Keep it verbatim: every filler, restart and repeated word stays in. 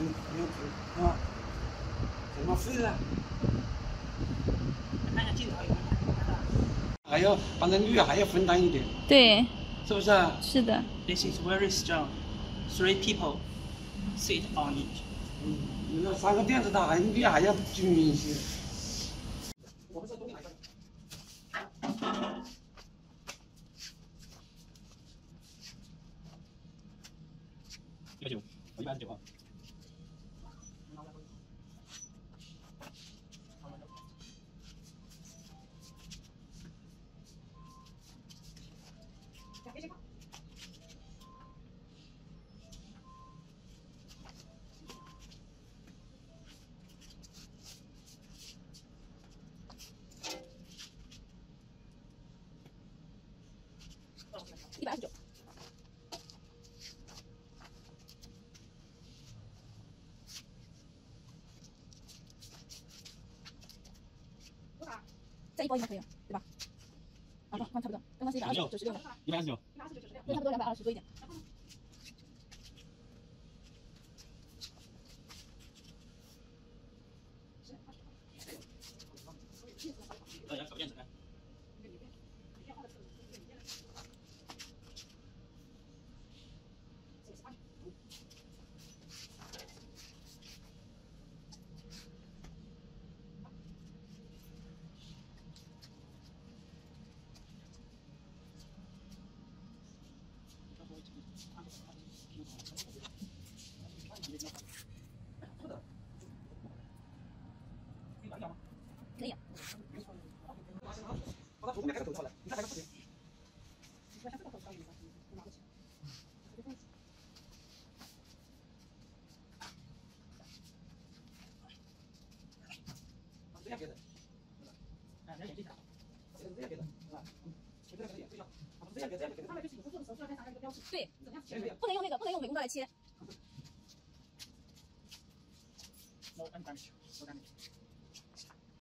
很有图啊，怎么飞了？看下镜头有没有看到？还要把那铝还要分担一点， 对， 是不是啊？ 是的。 This is very strong. Three people sit on it. 嗯，你那三个垫子它还铝还要均匀一些。我们这东西还一百九，我一百二十九号。 一百二十九。再一包应该可以了，对吧？啊，刚差不多，刚刚是一百二十九十六， 一百二十九， 对，差不多两百二十多一点。 大家小辫子看。 可以啊。 把它从后面开始走出来，你看还有视频。这样给的，啊，你要演技一下，这样给的，啊，这样给的演对象，这样给这样给的。他们就是你合作的时候就要再查一个标志，对，怎么样？不能用那个，不能用美工刀来切。 No damage. No damage.